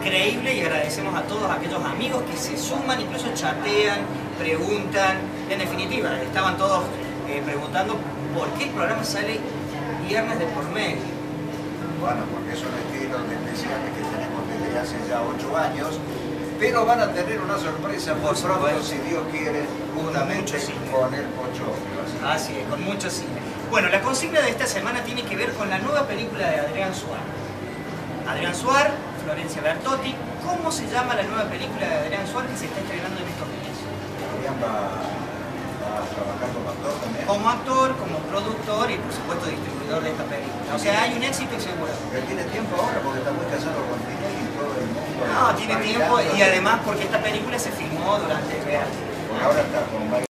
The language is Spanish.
increíble y agradecemos a todos aquellos amigos que se suman, incluso chatean, preguntan. En definitiva, estaban todos preguntando por qué el programa sale viernes de por medio. Bueno, porque es un estilo de especiales que tenemos desde hace ya 8 años, pero van a tener una sorpresa por pronto, si Dios quiere, justamente con el Pochoclo. Así es, con mucho cine. Bueno, la consigna de esta semana tiene que ver con la nueva película de Adrián Suar. Adrián Suar, Florencia Bertotti. ¿Cómo se llama la nueva película de Adrián Suar que se está estrenando en estos días? Adrián va a trabajar como actor también. Como actor, como productor y por supuesto distribuidor de esta película. O sea, hay un éxito seguro. Pero tiene tiempo ahora porque está muy casado con Tinelli y todo el mundo. No, tiene tiempo y además porque esta película se filmó durante el verano. Por ahora está con